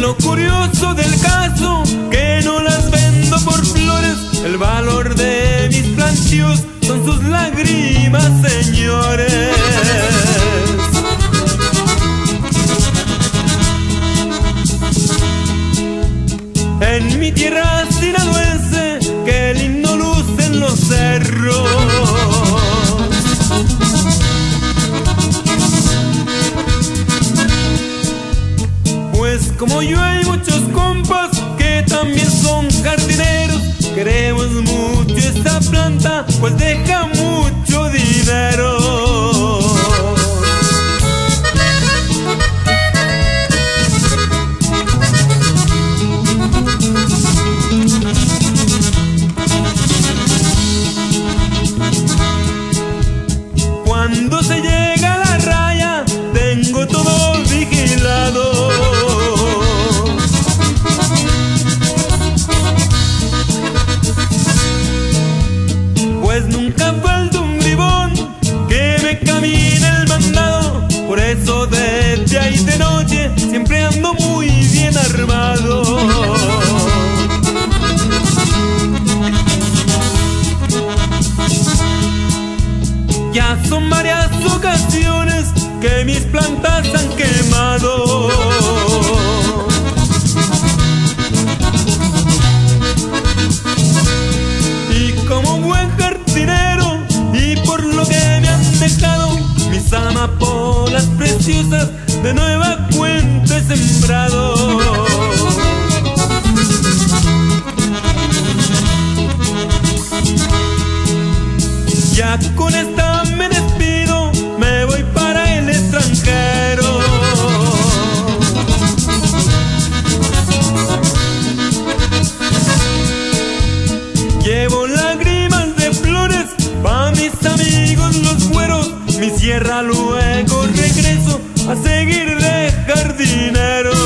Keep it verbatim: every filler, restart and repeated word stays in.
lo curioso del caso, que no las vendo por flores. El valor de mis plantíos son sus lágrimas, señores. En mi tierra sinaloense, qué lindo lucen los cerros. Pues como yo hay muchos compas que también son jardineros. Queremos mucho esta planta, pues deja mucho dinero. Cuando se llega a la raya, tengo todo vigilado. Pues nunca falta un bribón que me camine el mandado. Por eso de día y de noche siempre ando muy bien armado. Ya son varias ocasiones que mis plantas han quemado. Y como buen jardinero, y por lo que me han dejado, mis amapolas preciosas de nueva cuenta he sembrado. Ya con esta me despido, me voy para el extranjero. Llevo lágrimas de flores pa' mis amigos los güeros. Mi sierra luego regreso a seguir de jardinero.